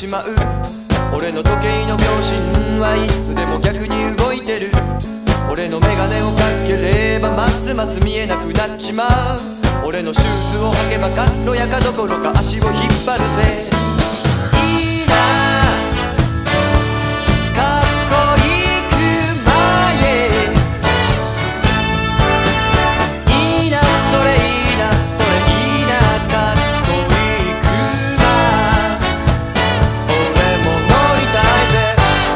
まう。俺の時計の秒針はいつでも逆に動いてる。俺のメガネをかければますます見えなくなっちまう。俺のシューズを履けば軽やかどころか足を引っ張るぜ。いいなかっこいく前、いいなそれいいなそれいいなかっこいくま、俺も乗りたいぜ。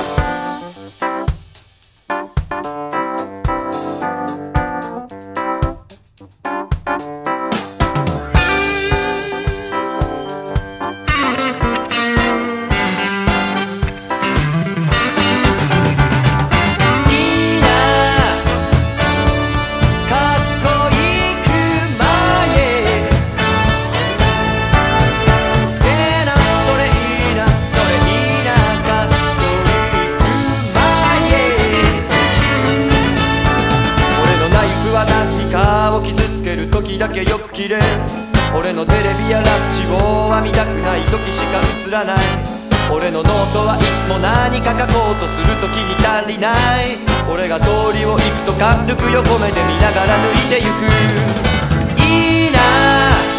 時だけよく切れ、俺のテレビやラジオは見たくない時しか映らない。俺のノートはいつも何か書こうとする時に足りない。俺が通りを行くと軽く横目で見ながら抜いてゆく。いいな